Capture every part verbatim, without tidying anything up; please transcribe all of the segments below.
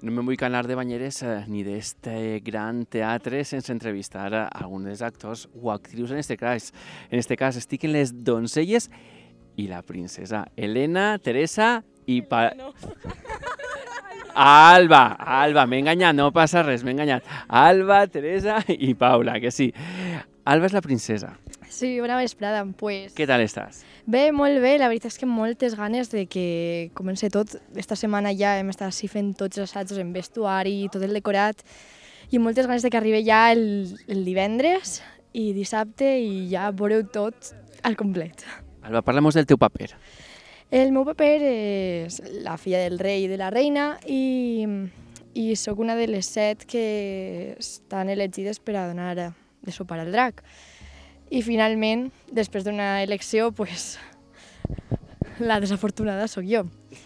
No me vull calar de banyeres eh, ni d'este gran teatre sense entrevistar a alguns dels actors o actrius en este cas. En este cas estic en les doncelles i la princesa Elena, Teresa i... Pa... No. Alba, Alba, m'he enganyat, no passa res, m'he enganyat. Alba, Teresa i Paula, que sí. Alba és la princesa. Sí, bona vesprada. Pues... Què tal estàs? Bé, molt bé. La veritat és que moltes ganes de que comenci tot. Esta setmana ja hem estat així fent tots els assajos en vestuari, tot el decorat, i moltes ganes de que arribi ja el, el divendres i dissabte i ja veureu tot al complet. Alba, parla'm del teu paper. El meu paper és la filla del rei i de la reina i, i sóc una de les set que estan elegides per a donar de sopar al drac. I finalment, després d'una elecció, pues, la desafortunada sóc jo.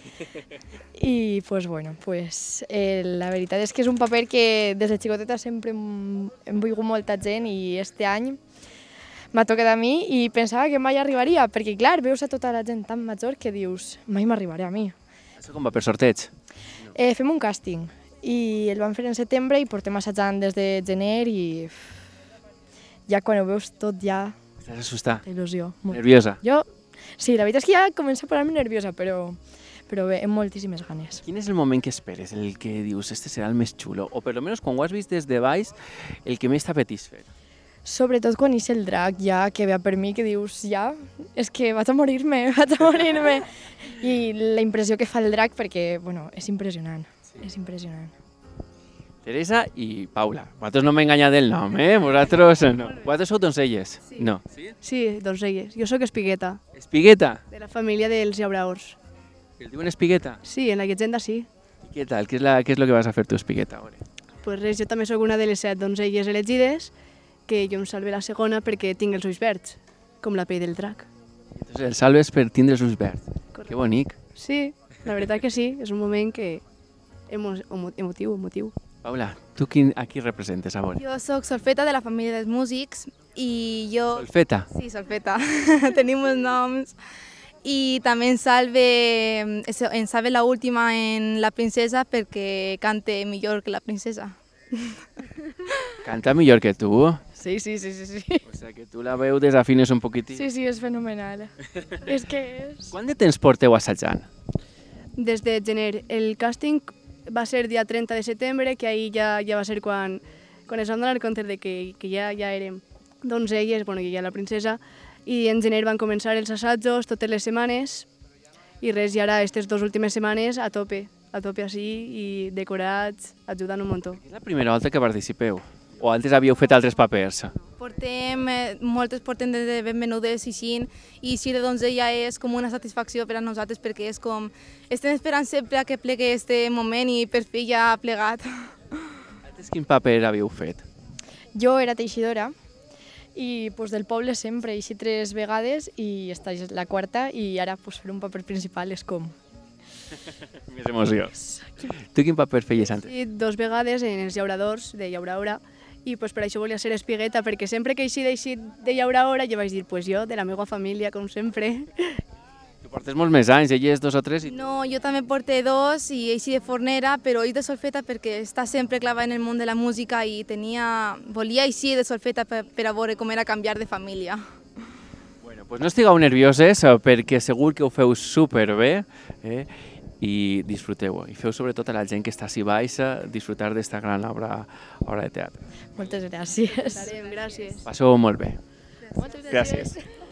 I pues, bueno, pues, eh, la veritat és que és un paper que des de xicoteta sempre hem, hem volgut molta gent i este any m'ha tocat a mi i pensava que mai arribaria, perquè clar, veus a tota la gent tan major que dius, mai m'arribaré a mi. Això com va, per sorteig? Eh, fem un càsting i el vam fer en setembre i portem assajant des de gener i ja quan ho veus tot ja... Estàs assustada? Il·lusió. Nerviosa? Jo, sí, la veritat és que ja començo a posar-me nerviosa, però, però bé, amb moltíssimes ganes. Quin és el moment que esperes, el que dius, este serà el més xulo, o per almenys quan ho has vist des de baix, el que més t'apetís fer? Sobretot quan és el drac, ja, que ve per mi, que dius, ja, és que vaig a morir-me, vaig a morir-me. I la impressió que fa el drac, perquè, bueno, és impressionant, sí. És impressionant. Teresa i Paula. Vosaltres no m'he enganyat del nom, eh? Vosaltres no. Vosaltres sou doncelles? Sí. No. Sí, doncelles. Jo sóc Espigueta, Espigueta? de la família dels llauraors. El diuen Espigueta? Sí, en la llegenda sí. I què tal? Què és, la, què és lo que vas a fer tu, Espigueta? Ara? Pues res, jo també sóc una de les set doncelles elegides, que jo em salve la segona perquè tinc els ulls verds, com la pell del drac. Entonces el salves per tindre els ulls verds. Correcte. Que bonic. Sí, la veritat que sí, és un moment que emo emotiu, emotiu. Paula, tu quin, a qui representes, a veure? Jo sóc Solfeta, de la família dels músics, i jo... Solfeta? Sí, Solfeta. Tenim els noms. I també en salve, en salve la última en La princesa perquè cante millor que la princesa. Canta millor que tu. Sí, sí, sí, sí, sí. O sea, que tu la veu desafines un poquitín. Sí, sí, és fenomenal. És que és... Quant de temps porteu assajant? Des de gener. El càsting va ser dia trenta de setembre, que ahir ja, ja va ser quan, quan es van donar compte de que, que ja, ja érem donzelles, bueno, que ja la princesa, i en gener van començar els assajos totes les setmanes, i res, i ara aquestes dues últimes setmanes a tope, a tope així, i decorats, ajudant un muntó. És la primera volta que participeu? O antes havíeu fet altres papers? Portem, eh, moltes portem de benvenudes i així, i així de donzella és com una satisfacció per a nosaltres perquè és com, estem esperant sempre que plegue este moment i per fi ja ha plegat. Antes quin paper havíeu fet? Jo era teixidora i pues, del poble sempre, així tres vegades i esta és la quarta i ara pues, fer un paper principal és com... Més emoció. Tu quin paper feies antes? I dos vegades en els llauradors de Llauraora, i pues, per això volia ser Espigueta, perquè sempre que he eixit de Llauraora jo vaig dir, pues jo, de la meva família, com sempre. Tu portes molts més anys, elles dos o tres i tu... No, jo també porté dos i així de fornera, però ell de solfeta perquè està sempre clavada en el món de la música i tenia, volia així de solfeta per, per a veure com era canviar de família. Bueno, pues no estigueu nervioses perquè segur que ho feu superbé, eh? I disfruteu-ho. I feu sobretot a la gent que està així baix disfrutar d'esta gran obra, obra de teatre. Moltes gràcies. Estarem, gràcies. Passeu molt bé. Moltes Gràcies.